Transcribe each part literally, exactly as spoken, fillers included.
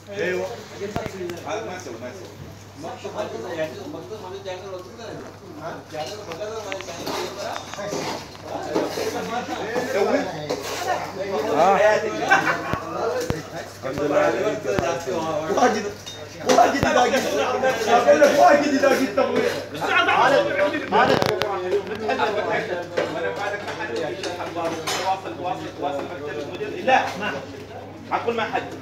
ايوه هذا ما يسوي ما يسوي الحمد لله. واجد واجد اذا قلت اقول لك واجد اذا قلت تبغي مالك تواصل تواصل تواصل مكتب المدير. لا ما معقول ما حد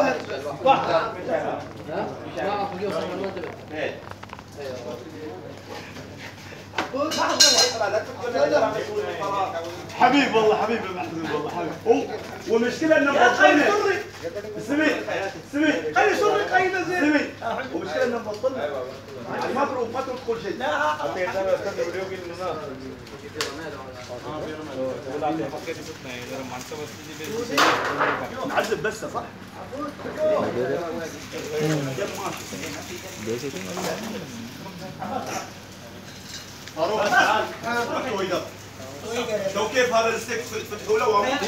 حبيب والله حبيب محمود والله حبيب. والمشكله انه مبطلنا سمي سمي خلي سري قيده زين سمي. والمشكله انه مبطلنا ما تروح ما تروح كل شيء. لا معذب بس صح؟ فاروق تعال تويدر. شوف كيف هذا الستيك فتحوا له وامو.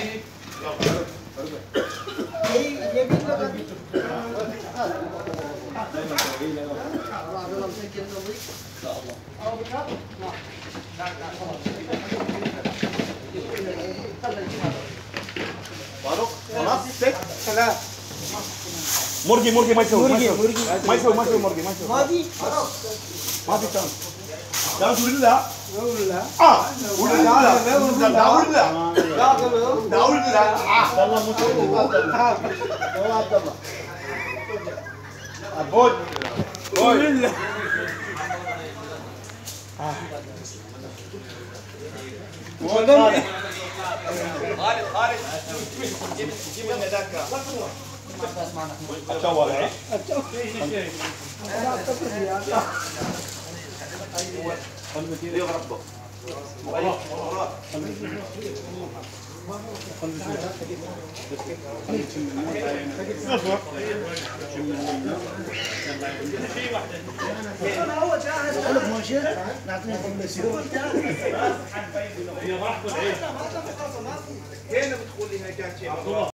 فاروق خلاص ستيك ثلاث. مرقي مرقي ما يسوي ما يسوي ما يسوي ما يسوي مرقي ما يسوي ما في ما في شانس. لا تقول لا ولا اه ولا لا لا ولا لا لا ولا والله مو والله عبد الله ابوي ولا خالد خالد جيب جيب لنا ذاك اتشوى عليه يغرب هو جاهز اقول لك ماشي نعطيني كومبليسيون هي راحته العين. هنا بتقول لي هنا كان شيء